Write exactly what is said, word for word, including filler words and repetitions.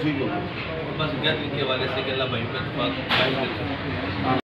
ठीक है बस गैदरिंग के हवाले से कि अल्लाह भाई का इत्तेफाक कायम रखे।